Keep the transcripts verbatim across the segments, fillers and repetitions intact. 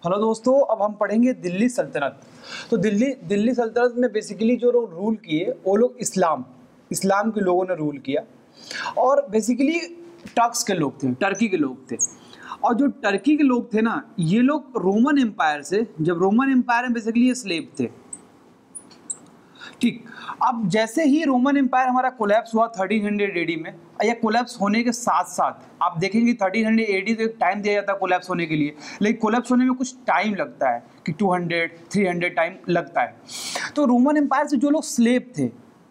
Hello दोस्तों, अब हम पढ़ेंगे दिल्ली सल्तनत। तो दिल्ली दिल्ली सल्तनत में बेसिकली जो लोग रूल किए वो लोग इस्लाम इस्लाम के लोगों ने रूल किया और बेसिकली टर्क्स के लोग थे, टर्की के लोग थे। और जो टर्की के लोग थे ना, ये लोग रोमन एम्पायर से, जब रोमन एम्पायर में बेसिकली ये स्लेव थे। ठीक, अब जैसे ही रोमन एम्पायर हमारा कोलैप्स हुआ थर्टीन हंड्रेड एडी में, या कोलैप्स होने के साथ साथ आप देखेंगे थर्टीन हंड्रेड एडी तो एक टाइम दिया जाता है कोलैप्स होने के लिए, लेकिन कोलैप्स होने में कुछ टाइम लगता है कि two hundred three hundred time लगता है। तो रोमन एम्पायर से जो लोग स्लेव थे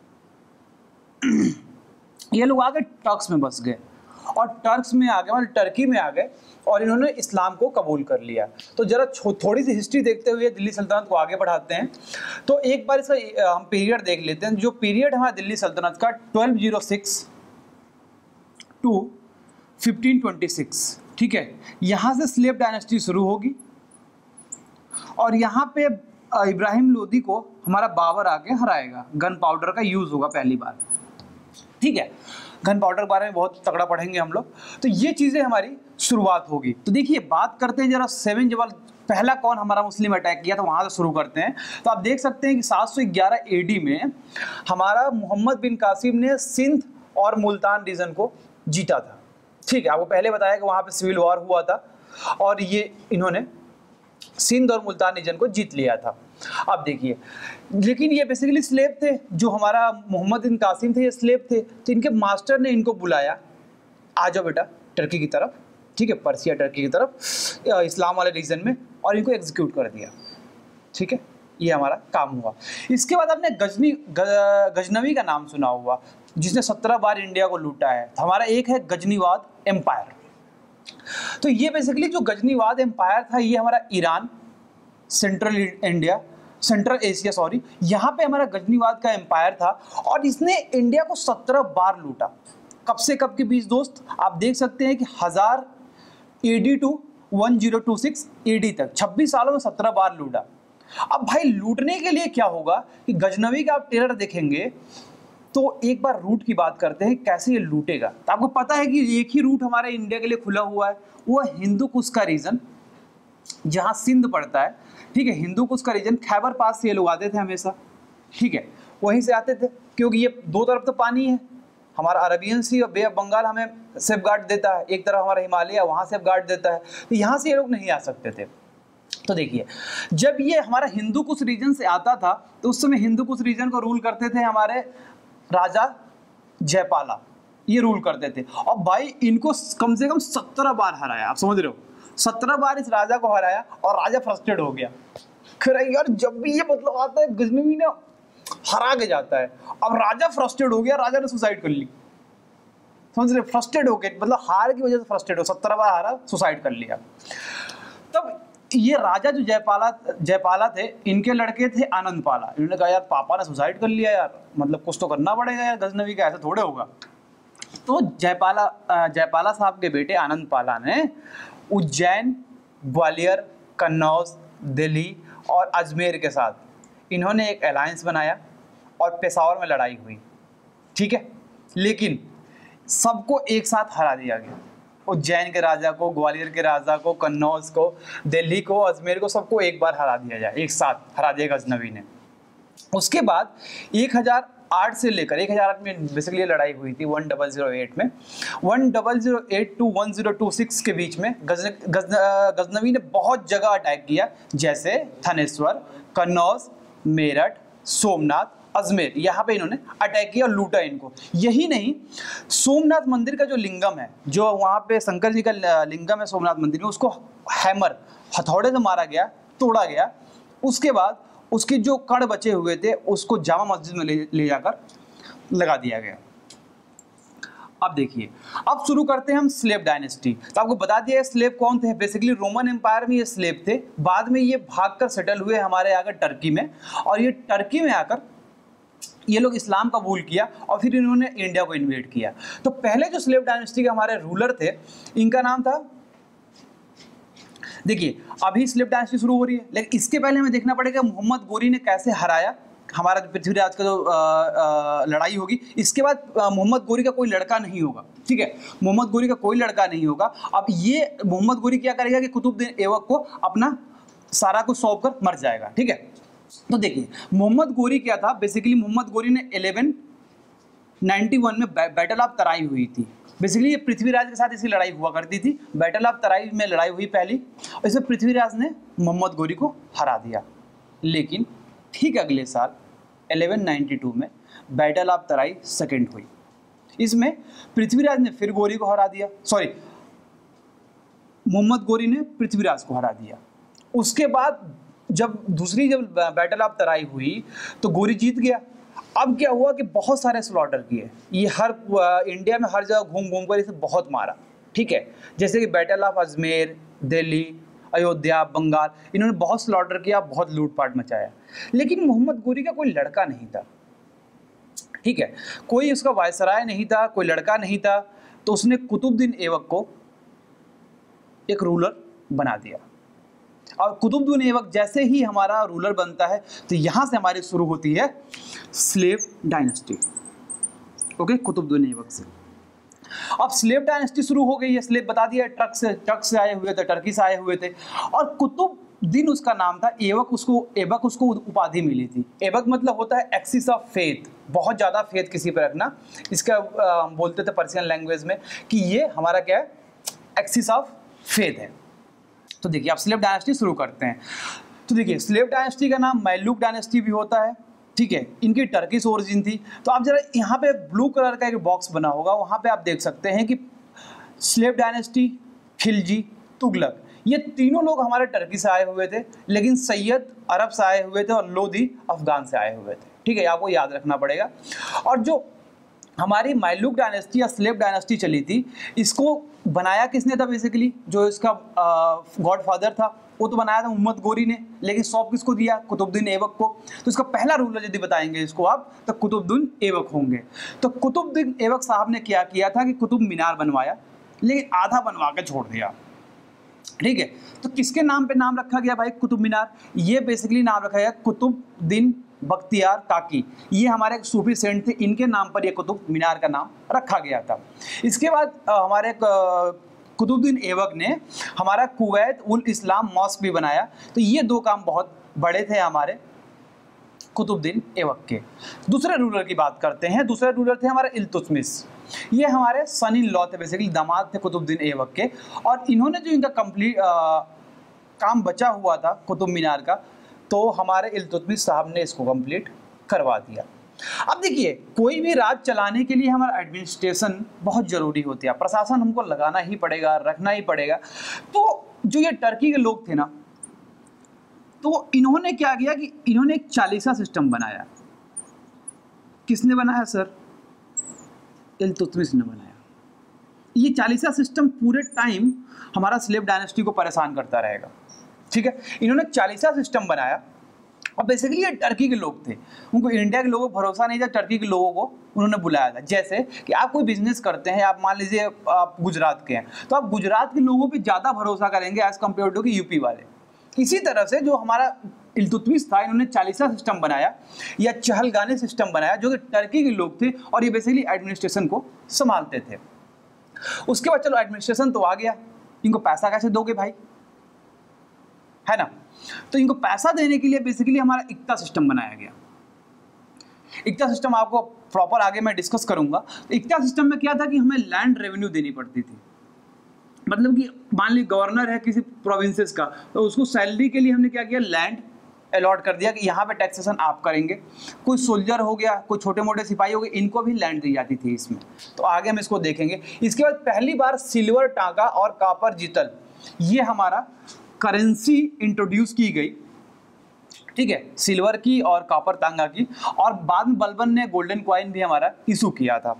ये लोग आगे टर्क्स में बस गए और टर्क्स में आ गए, मतलब टर्की में आ गए और इन्होंने इस्लाम को कबूल कर लिया। तो जरा थोड़ी सी हिस्ट्री देखते हुए दिल्ली सल्तनत को आगे बढ़ाते हैं। तो एक बार इसका हम पीरियड देख लेते हैं। जो पीरियड हमारा दिल्ली सल्तनत का twelve o six to fifteen twenty six, ठीक है, यहाँ से स्लेव डायनेस्टी शुरू होगी और यहाँ पे इब्राहिम लोदी को हमारा बाबर आके हराएगा। गन पाउडर का यूज होगा पहली बार, ठीक है, गन पाउडर के बारे में बहुत तगड़ा पढ़ेंगे हम लोग। तो ये चीज़ें हमारी शुरुआत होगी। तो देखिए, बात करते हैं जरा सेवन जवाल पहला कौन हमारा मुस्लिम अटैक किया, तो वहाँ से शुरू करते हैं। तो आप देख सकते हैं कि सात सौ ग्यारह एडी में हमारा मोहम्मद बिन कासिम ने सिंध और मुल्तान रीजन को जीता था। ठीक है, आपको पहले बताया कि वहाँ पे सिविल वॉर हुआ था और ये इन्होंने सिंध और मुल्तान रीजन को जीत लिया था। अब देखिए, लेकिन ये बेसिकली स्लेव थे। जो हमारा मोहम्मद बिन कासिम थे ये स्लेव थे। तो इनके मास्टर ने इनको बुलाया, आ जाओ बेटा टर्की की तरफ, ठीक है, पर्सिया टर्की की तरफ, इस्लाम वाले रीजन में, और इनको एग्जीक्यूट कर दिया। ठीक है, ये हमारा काम हुआ। इसके बाद आपने गजनी गजनवी का नाम सुना हुआ, जिसने सत्रह बार इंडिया को लूटा है। हमारा एक है गजनीवाद एम्पायर। तो ये बेसिकली जो गजनीवाद एम्पायर था ये हमारा Iran, central India, central Asia sorry, यहाँ पे हमारा गजनीवाद का एम्पायर था और इसने इंडिया को सत्रह बार लूटा। कब से कब के बीच दोस्त, आप देख सकते हैं कि हजार AD to one zero two six AD तक छब्बीस सालों में सत्रह बार लूटा। अब भाई लूटने के लिए क्या होगा कि गजनवी का आप टेरर देखेंगे तो एक बार रूट की बात करते हैं, कैसे ये लूटेगा। तो आपको पता है कि एक ही रूट हमारे इंडिया के लिए खुला हुआ है, वो है हिंदू कुश का रीजन, जहाँ सिंध पड़ता है। ठीक है, हिंदू कुश का रीजन, खैबर पास से ये लोग आते थे हमेशा। ठीक है, वहीं से आते थे क्योंकि ये दो तरफ तो पानी है। हमारा अरबियन सी और बे ऑफ बंगाल हमें सेफ गार्ड देता है, एक तरफ हमारा हिमालय वहाँ सेफ गार्ड देता है, तो यहाँ से ये लोग नहीं आ सकते थे। तो देखिए, जब ये हमारा हिंदू कुश रीजन से आता था तो उस समय हिंदू कुश रीजन को रूल करते थे हमारे राजा जयपाला, ये रूल करते थे। और भाई इनको कम से कम सत्रह बार हराया, आप समझ रहे हो, सत्रह बार इस राजा को हराया और राजा फ्रस्ट्रेट हो गया। यार जब भी ये मतलब आता है गजनवी ने हरा के जाता है, अब राजा फ्रस्ट्रेट हो गया, राजा ने सुसाइड कर ली। समझ रहे, फ्रस्ट्रेट हो गए, मतलब हार की वजह से फ्रस्ट्रेट हो, सत्रह बार हारा, सुसाइड कर लिया। तब ये राजा जो जयपाला जयपाला थे, इनके लड़के थे आनंद पाला। इन्होंने कहा यार पापा ने सुसाइड कर लिया यार, मतलब कुछ तो करना पड़ेगा यार, गजनवी का ऐसा थोड़े होगा। तो जयपाला जयपाला साहब के बेटे आनंद पाला ने उज्जैन, ग्वालियर, कन्नौज, दिल्ली और अजमेर के साथ इन्होंने एक अलायंस बनाया और पेशावर में लड़ाई हुई। ठीक है, लेकिन सबको एक साथ हरा दिया गया। उज्जैन के राजा को, ग्वालियर के राजा को, कन्नौज को, दिल्ली को, अजमेर को, सबको एक बार हरा दिया जाए, एक साथ हरा दिया गजनवी ने। उसके बाद एक हज़ार आठ से लेकर एक हज़ार आठ में बेसिकली लड़ाई हुई थी वन डबल जीरो एट में, one double zero eight to one zero two six के बीच में गज गज गजनवी ने बहुत जगह अटैक किया, जैसे थानेश्वर, कन्नौज, मेरठ, सोमनाथ, अजमेर, यहाँ पे इन्होंने अटैक किया और लूटा इनको। यही नहीं, सोमनाथ मंदिर का जो लिंगम है, जो वहाँ पे शंकर जी का लिंगम है सोमनाथ मंदिर में, उसको हैमर, हथौड़े से मारा गया, तोड़ा गया। उसके बाद उसके जो कड़ बचे हुए थे उसको जामा मस्जिद में ले, ले जाकर लगा दिया गया। अब देखिए, अब शुरू करते हैं हम स्लेव डायनेस्टी। तो आपको बता दिया स्लेव कौन थे, बेसिकली रोमन एम्पायर में ये स्लेव थे। बाद में ये भागकर सेटल हुए हमारे आकर टर्की में, और ये टर्की में आकर ये लोग इस्लाम कबूल किया और फिर इन्होंने इंडिया को इन्वेड किया। तो पहले जो स्लेव डायनेस्टी के हमारे रूलर थे, इनका नाम था, देखिए अभी स्लेव डायनेस्टी शुरू हो रही है, लेकिन इसके पहले हमें देखना पड़ेगा मोहम्मद गोरी ने कैसे हराया हमारा पृथ्वीराज का जो आ, आ, लड़ाई होगी। इसके बाद मोहम्मद गोरी का कोई लड़का नहीं होगा, ठीक है, मोहम्मद गोरी का कोई लड़का नहीं होगा। अब ये मोहम्मद गोरी क्या करेगा कि कुतुबुद्दीन ऐबक को अपना सारा कुछ सौंप कर मर जाएगा, ठीक है। तो देखिए मोहम्मद गोरी क्या था, बेसिकली मोहम्मद गोरी ने इलेवन नाइंटी वन में बैटल ऑफ तराई हुई थी। बेसिकली ये पृथ्वीराज के साथ इसकी लड़ाई हुआ करती थी, बैटल ऑफ तराई में लड़ाई हुई पहली, और इसमें पृथ्वीराज ने मोहम्मद गोरी को हरा दिया। लेकिन ठीक अगले साल इलेवन नाइंटी टू में बैटल ऑफ तराई सेकेंड हुई, इसमें पृथ्वीराज ने फिर गोरी को हरा दिया, सॉरी मोहम्मद गोरी ने पृथ्वीराज को हरा दिया। उसके बाद जब दूसरी जब बैटल ऑफ तराई हुई तो गोरी जीत गया। अब क्या हुआ कि बहुत सारे स्लॉटर किए, ये हर इंडिया में हर जगह घूम घूम कर इसे बहुत मारा, ठीक है। जैसे कि बैटल ऑफ अजमेर, दिल्ली, अयोध्या, बंगाल, इन्होंने बहुत स्लॉटर किया, बहुत लूटपाट मचाया। लेकिन मोहम्मद गोरी का कोई लड़का नहीं था, ठीक है, कोई उसका वायसराय नहीं था, कोई लड़का नहीं था, तो उसने कुतुबुद्दीन ऐबक को एक रूलर बना दिया। और कुतुबुद्दीन ऐबक जैसे ही हमारा रूलर बनता है तो यहाँ से हमारी शुरू होती है slave dynasty, okay, Qutbuddin Aibak से। अब स्लेव डायनेस्टी शुरू हो गई है, स्लेव बता दिया टर्क से, टर्क से आए हुए थे, टर्की से आए हुए थे, और कुतुबुद्दीन उसका नाम था, ऐबक उसको ऐबक उसको उपाधि मिली थी। ऐबक मतलब होता है एक्सिस ऑफ फेथ, बहुत ज़्यादा फेथ किसी पर रखना, इसका आ, बोलते थे पर्शियन लैंग्वेज में कि ये हमारा क्या है, एक्सिस ऑफ फेथ है। तो देखिए आप स्लेव डायनेस्टी शुरू करते हैं। तो देखिए स्लेव डायनेस्टी का नाम मैलुक डायनेस्टी भी होता है, ठीक है, इनकी टर्किश ओरिजिन थी। तो आप जरा यहाँ पे ब्लू कलर का एक बॉक्स बना होगा, वहाँ पे आप देख सकते हैं कि स्लेव डायनेस्टी, खिलजी, तुगलक, ये तीनों लोग हमारे टर्की से आए हुए थे, लेकिन सैयद अरब से आए हुए थे और लोधी अफगान से आए हुए थे, ठीक है, आपको याद रखना पड़ेगा। और जो हमारी मैलुक डायनेस्टी या स्लेव डायनेस्टी चली थी, इसको बनाया किसने था, बेसिकली जो इसका गॉडफादर था वो तो बनाया था मोहम्मद गोरी ने, लेकिन सौंप किसको दिया, कुतुबुद्दीन ऐबक को। तो इसका पहला रूलर यदि बताएंगे इसको आप तो कुतुबुद्दीन ऐबक होंगे। तो कुतुबुद्दीन ऐबक साहब ने क्या किया था कि कुतुब मीनार बनवाया, लेकिन आधा बनवा के छोड़ दिया, ठीक है। तो किसके नाम पे नाम रखा गया भाई, कुतुब मीनार, ये बेसिकली नाम रखा गया कुतुबुद्दीन बख्तियार काकी, ये हमारे एक सूफी सेंट थे, इनके नाम पर ये कुतुब मीनार का नाम रखा गया था। इसके बाद हमारे कुतुबुद्दीन ऐबक ने हमारा कुवैत उल इस्लाम मॉस्क भी बनाया। तो ये दो काम बहुत बड़े थे हमारे कुतुबुद्दीन ऐबक के। दूसरे रूलर की बात करते हैं, दूसरे रूलर थे हमारे इल्तुतमिश, ये हमारे सन इन लॉ थे, बेसिकली दामाद थे कुतुबुद्दीन ऐबक के। और इन्होंने जो इनका कंप्लीट काम बचा हुआ था कुतुब मीनार का, तो हमारे इल्तुतमिश साहब ने इसको कंप्लीट करवा दिया। अब देखिए कोई भी राज चलाने के लिए हमारा एडमिनिस्ट्रेशन बहुत ज़रूरी होती है, प्रशासन हमको लगाना ही पड़ेगा, रखना ही पड़ेगा। तो जो ये टर्की के लोग थे ना, तो इन्होंने क्या किया कि इन्होंने एक चालीसा सिस्टम बनाया। किसने बनाया सर, इल्तुतमिश ने बनाया। ये चालीसा सिस्टम पूरे टाइम हमारा स्लेव डायनेस्टी को परेशान करता रहेगा, ठीक है। इन्होंने चालीसा सिस्टम बनाया और बेसिकली ये टर्की के लोग थे, उनको इंडिया के लोगों को भरोसा नहीं था, टर्की के लोगों को उन्होंने बुलाया था। जैसे कि आप कोई बिजनेस करते हैं, आप मान लीजिए आप गुजरात के हैं, तो आप गुजरात के लोगों पे ज़्यादा भरोसा करेंगे एज कम्पेयर टू कि यूपी वाले। इसी तरह से जो हमारा इल्तुतमिश था, इन्होंने चालीसा सिस्टम बनाया या चहलगानी सिस्टम बनाया, जो कि टर्की के लोग थे और ये बेसिकली एडमिनिस्ट्रेशन को संभालते थे। उसके बाद चलो एडमिनिस्ट्रेशन तो आ गया, इनको पैसा कैसे दोगे भाई, है ना। तो इनको पैसा देने के लिए बेसिकली हमारा इक्ता सिस्टम बनाया गया। इक्ता सिस्टम आपको प्रॉपर आगे मैं डिस्कस करूंगा। तो इक्ता सिस्टम में क्या था कि हमें लैंड रेवेन्यू देनी पड़ती थी, मतलब कि मान ली गवर्नर है किसी प्रोविंसेस का, तो उसको सैलरी के लिए हमने क्या किया, लैंड अलॉट कर दिया कि यहाँ पे टैक्सेशन आप करेंगे। कोई सोल्जर हो गया, कोई छोटे मोटे सिपाही हो गए, इनको भी लैंड दी जाती थी इसमें। तो आगे हम इसको देखेंगे। इसके बाद पहली बार सिल्वर टांका और कापर जीतल, ये हमारा करेंसी इंट्रोड्यूस की गई, ठीक है, सिल्वर की और कॉपर तांगा की। और बाद में बलबन ने गोल्डन कॉइन भी हमारा इशू किया था,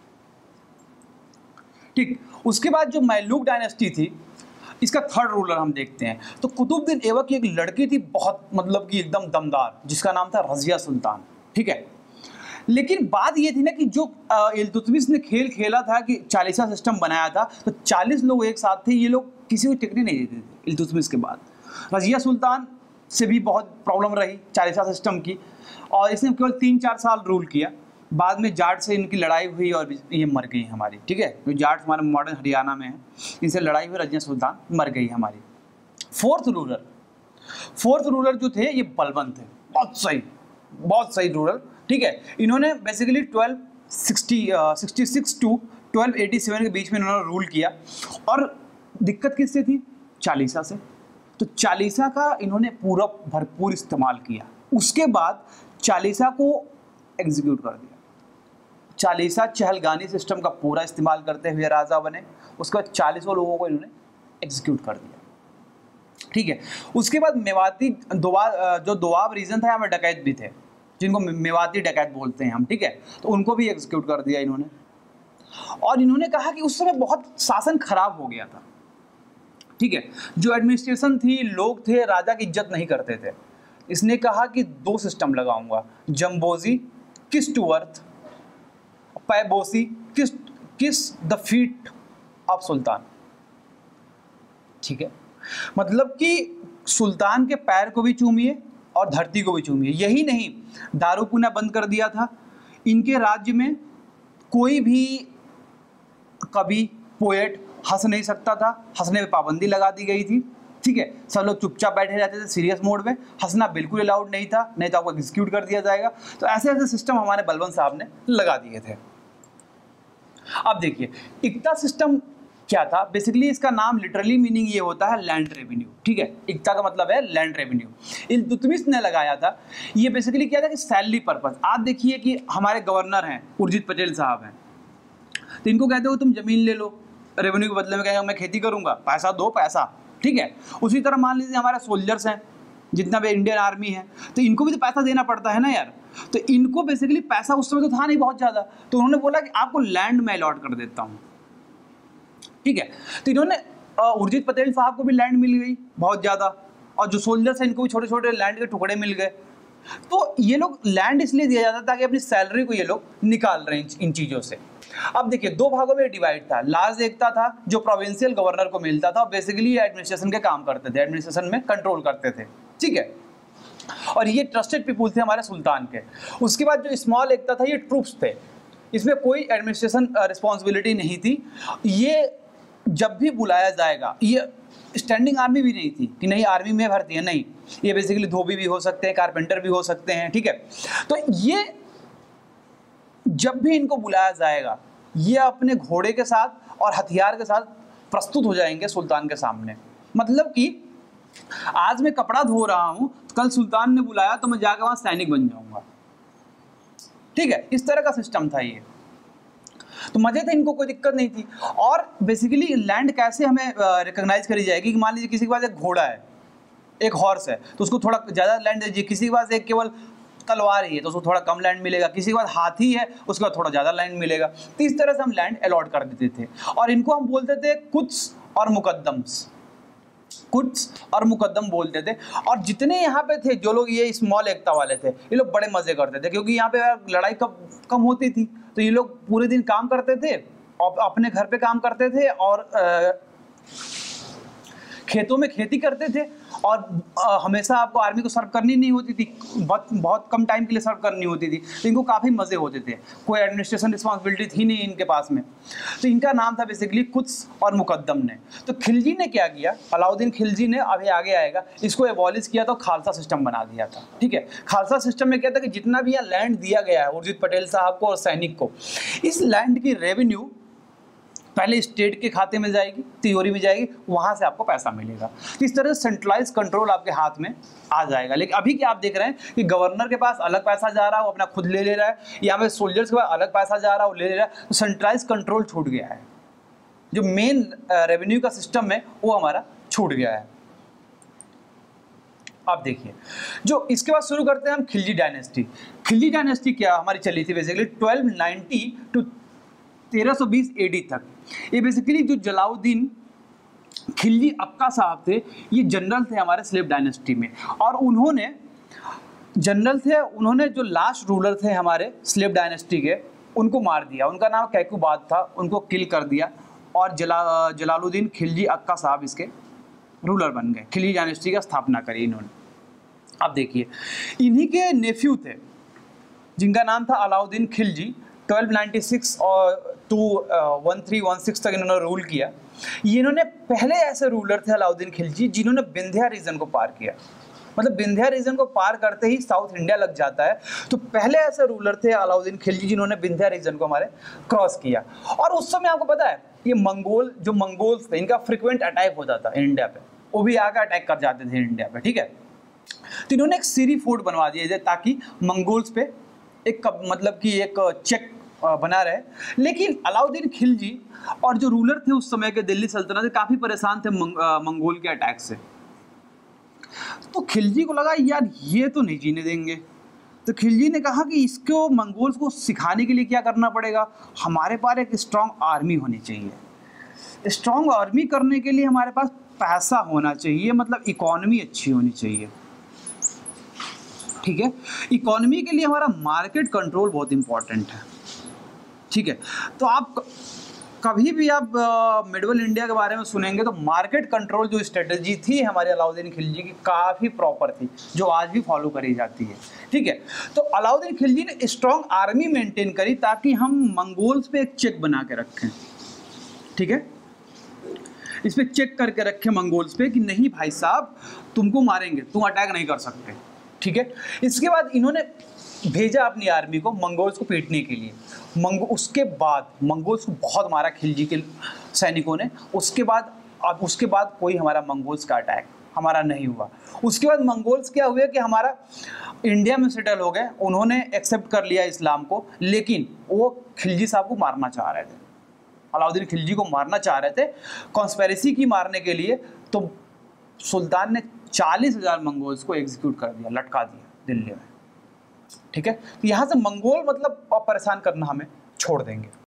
ठीक। उसके बाद जो मैलुक डायनेस्टी थी, इसका थर्ड रूलर हम देखते हैं। तो कुतुबुद्दीन ऐबक की एक लड़की थी बहुत, मतलब कि एकदम दमदार, जिसका नाम था रजिया सुल्तान, ठीक है। लेकिन बात ये थी ना कि जो इल्तुतमिश ने खेल खेला था कि चालीसा सिस्टम बनाया था, तो चालीस लोग एक साथ थे, ये लोग किसी को टिकने नहीं देते थे इल्तुतमिश के बाद। रजिया सुल्तान से भी बहुत प्रॉब्लम रही चालीसा सिस्टम की, और इसने केवल तीन चार साल रूल किया। बाद में जाट से इनकी लड़ाई हुई और ये मर गई हमारी, ठीक है। जो जाट हमारे मॉडर्न हरियाणा में है, इनसे लड़ाई हुई, रजिया सुल्तान मर गई हमारी। फोर्थ रूलर फोर्थ रूलर जो थे ये बलबन थे, बहुत सही बहुत सही रूलर, ठीक है। इन्होंने basically twelve sixty six to twelve eighty seven के बीच में इन्होंने रूल किया। और दिक्कत किससे थी? चालीसा से। तो चालीसा का इन्होंने पूरा भरपूर इस्तेमाल किया। उसके बाद चालीसा को एग्जीक्यूट कर दिया। चालीसा चहलगानी सिस्टम का पूरा इस्तेमाल करते हुए राजा बने। उसके बाद चालीसों लोगों को इन्होंने एग्जीक्यूट कर दिया, ठीक है। उसके बाद मेवाती दोआ जो दोआब रीजन था, यहाँ में डकैत भी थे, जिनको मेवाती डकैत बोलते हैं हम, ठीक है। तो उनको भी एग्जीक्यूट कर दिया इन्होंने। और इन्होंने कहा कि उस समय बहुत शासन खराब हो गया था, ठीक है। जो एडमिनिस्ट्रेशन थी, लोग थे, राजा की इज्जत नहीं करते थे। इसने कहा कि दो सिस्टम लगाऊंगा, जम्बोजी किस टू अर्थ, पैबोसी किस किस द फीट ऑफ सुल्तान, ठीक है। मतलब कि सुल्तान के पैर को भी चूमिए और धरती को भी चूमिए। यही नहीं, दारू पीना बंद कर दिया था। इनके राज्य में कोई भी कवि पोएट हंस नहीं सकता था, हंसने पे पाबंदी लगा दी गई थी, ठीक है। सब लोग चुपचाप बैठे रहते थे सीरियस मोड में, हंसना बिल्कुल अलाउड नहीं था, नहीं तो आपको एग्जीक्यूट कर दिया जाएगा। तो ऐसे ऐसे सिस्टम हमारे बलबन साहब ने लगा दिए थे। अब देखिए इक्ता सिस्टम क्या था। बेसिकली इसका नाम लिटरली मीनिंग ये होता है लैंड रेवेन्यू, ठीक है। इक्ता का मतलब है लैंड रेवेन्यू। इल्तुतमिश ने लगाया था। ये बेसिकली क्या था कि सैलरी पर्पस। आप देखिए कि हमारे गवर्नर हैं उर्जित पटेल साहब हैं, तो इनको कहते हो तुम जमीन ले लो, रेवेन्यू के बदले में कहेंगे मैं खेती करूंगा, पैसा दो पैसा, ठीक है। उसी तरह मान लीजिए हमारे सोल्जर्स हैं, जितना भी इंडियन आर्मी है, तो इनको भी तो पैसा देना पड़ता है ना यार। तो इनको बेसिकली पैसा उस समय तो था नहीं बहुत ज़्यादा, तो उन्होंने बोला कि आपको लैंड मैं अलॉट कर देता हूँ, ठीक है। तो इन्होंने उर्जित पटेल साहब को भी लैंड मिल गई बहुत ज़्यादा, और जो सोल्जर्स हैं इनको भी छोटे छोटे लैंड के टुकड़े मिल गए। तो ये लोग लैंड इसलिए दिया जाता ताकि अपनी सैलरी को ये लोग निकाल रहे हैं इन चीज़ों से। अब देखिए दो भागों में डिवाइड था। लार्ज एकता था जो प्रोविंशियल गवर्नर को मिलता था, बेसिकली एडमिनिस्ट्रेशन के काम करते थे, एडमिनिस्ट्रेशन में कंट्रोल करते थे, ठीक है। और ये ट्रस्टेड पीपुल थे हमारे सुल्तान के। उसके बाद जो स्मॉल एकता था ये ट्रूप्स थे, इसमें कोई एडमिनिस्ट्रेशन रिस्पॉन्सिबिलिटी नहीं थी। ये जब भी बुलाया जाएगा, ये स्टैंडिंग आर्मी भी नहीं थी कि नहीं आर्मी में भर्ती है, नहीं, ये बेसिकली धोबी भी हो सकते हैं, कारपेंटर भी हो सकते हैं, ठीक है। तो ये जब भी इनको बुलाया जाएगा ये अपने घोड़े के साथ और हथियार के साथ प्रस्तुत हो जाएंगे सुल्तान के सामने। मतलब कि आज मैं कपड़ा धो रहा हूं, कल सुल्तान ने बुलाया तो मैं जाकर वहां सैनिक बन जाऊंगा, ठीक है। इस तरह का सिस्टम था ये। तो मजे थे, इनको कोई दिक्कत नहीं थी। और बेसिकली लैंड कैसे हमें रिकॉग्नाइज करी जाएगी कि मान लीजिए किसी के पास एक घोड़ा है, एक हॉर्स है, तो उसको थोड़ा ज़्यादा लैंड दीजिए। किसी के पास एक केवल तलवार ही है तो उसको थोड़ा कम लैंड मिलेगा। किसी के पास हाथी है उसके बाद थोड़ा ज़्यादा लैंड मिलेगा। तो इस तरह से हम लैंड अलॉट कर देते थे। और इनको हम बोलते थे कुत्स और मुकद्दम्स, कुत्स और मुकद्दम बोलते थे। और जितने यहाँ पे थे जो लोग ये स्मॉल एकता वाले थे, ये लोग बड़े मज़े करते थे, क्योंकि यहाँ पे लड़ाई कम कम होती थी। तो ये लोग पूरे दिन काम करते थे और अपने घर पे काम करते थे और आ, खेतों में खेती करते थे। और आ, हमेशा आपको आर्मी को सर्व करनी नहीं होती थी, बहुत बहुत कम टाइम के लिए सर्व करनी होती थी। तो इनको काफ़ी मज़े होते थे, कोई एडमिनिस्ट्रेशन रिस्पॉन्सिबिलिटी थी नहीं इनके पास में। तो इनका नाम था बेसिकली कुत्स और मुकद्दम ने। तो खिलजी ने क्या किया, अलाउद्दीन खिलजी ने, अभी आगे आएगा, इसको एबॉलिश किया तो खालसा सिस्टम बना दिया था, ठीक है। खालसा सिस्टम में क्या था कि जितना भी यहाँ लैंड दिया गया है उर्जित पटेल साहब को और सैनिक को, इस लैंड की रेवेन्यू पहले स्टेट के खाते में जाएगी, तिजोरी में जाएगी, वहां से आपको पैसा मिलेगा। तो इस तरह से सेंट्रलाइज कंट्रोल आपके हाथ में आ जाएगा। लेकिन अभी क्या आप देख रहे हैं कि गवर्नर के पास अलग पैसा जा रहा है, वो अपना खुद ले ले रहा है, या फिर सोल्जर्स के पास अलग पैसा जा रहा है, वो ले ले रहा है। तो सेंट्रलाइज कंट्रोल छूट गया है, जो मेन रेवेन्यू का सिस्टम है वो हमारा छूट गया है। अब देखिए जो इसके बाद शुरू करते हैं हम खिलजी डायनेस्टी। खिलजी डायनेस्टी क्या हमारी चली थी बेसिकली ट्वेल्व नाइंटी टू तेरह सौ बीस एडी तक। ये बेसिकली जो जलालुद्दीन खिलजी अक्का साहब थे, ये जनरल थे हमारे स्लेव डायनेस्टी में। और उन्होंने जनरल थे, उन्होंने जो लास्ट रूलर थे हमारे स्लेव डायनेस्टी के, उनको मार दिया। उनका नाम कैकुबाद था, उनको किल कर दिया। और जला जलालुद्दीन खिलजी अक्का साहब इसके रूलर बन गए, खिलजी डायनेस्टी का स्थापना करी इन्होंने। अब देखिए इन्हीं के नेफ्यू थे जिनका नाम था Alauddin Khilji, twelve ninety six और to one three one six तक इन्होंने रूल किया। ये इन्होंने पहले ऐसे रूलर थे अलाउद्दीन खिलजी जिन्होंने विंध्या रीजन को पार किया। मतलब विंध्या रीजन को पार करते ही साउथ इंडिया लग जाता है। तो पहले ऐसे रूलर थे अलाउद्दीन खिलजी जिन्होंने विंध्या रीजन को हमारे क्रॉस किया। और उस समय आपको पता है ये मंगोल जो मंगोल्स थे इनका फ्रिक्वेंट अटैक हो जाता है इंडिया पे, वो भी आकर अटैक कर जाते थे इंडिया पे, ठीक है। तो इन्होंने एक सीरी फोर्ट बनवा दिया ताकि मंगोल्स पे एक मतलब कि एक चेक बना रहे। लेकिन अलाउद्दीन खिलजी और जो रूलर थे उस समय के दिल्ली सल्तनत काफी परेशान थे मंग, मंगोल के अटैक से। तो खिलजी को लगा यार ये तो नहीं जीने देंगे। तो खिलजी ने कहा कि इसको मंगोल्स को सिखाने के लिए क्या करना पड़ेगा, हमारे पास एक स्ट्रांग आर्मी होनी चाहिए। स्ट्रांग आर्मी करने के लिए हमारे पास पैसा होना चाहिए, मतलब इकोनॉमी अच्छी होनी चाहिए, ठीक है। इकोनॉमी के लिए हमारा मार्केट कंट्रोल बहुत इंपॉर्टेंट है, ठीक है। तो आप कभी भी आप मिडल इंडिया के बारे में सुनेंगे तो मार्केट कंट्रोल जो स्ट्रेटजी थी हमारे अलाउद्दीन खिलजी की काफ़ी प्रॉपर थी, जो आज भी फॉलो करी जाती है, ठीक है। तो अलाउद्दीन खिलजी ने स्ट्रॉन्ग आर्मी मेंटेन करी ताकि हम मंगोल्स पे एक चेक बना के रखें, ठीक है। इस पे चेक करके रखें मंगोल्स पे कि नहीं भाई साहब तुमको मारेंगे, तुम अटैक नहीं कर सकते, ठीक है। इसके बाद इन्होंने भेजा अपनी आर्मी को मंगोल्स को पीटने के लिए। मंगो उसके बाद मंगोल्स को बहुत मारा खिलजी के सैनिकों ने। उसके बाद अब उसके बाद कोई हमारा मंगोल्स का अटैक हमारा नहीं हुआ। उसके बाद मंगोल्स क्या हुए कि हमारा इंडिया में सेटल हो गए, उन्होंने एक्सेप्ट कर लिया इस्लाम को, लेकिन वो खिलजी साहब को मारना चाह रहे थे, अलाउद्दीन खिलजी को मारना चाह रहे थे कॉन्स्पिरेसी की मारने के लिए। तो सुल्तान ने चालीस हजार मंगोल्स को एग्जीक्यूट कर दिया, लटका दिया दिल्ली में, ठीक है। तो यहाँ से मंगोल मतलब परेशान करना हमें छोड़ देंगे।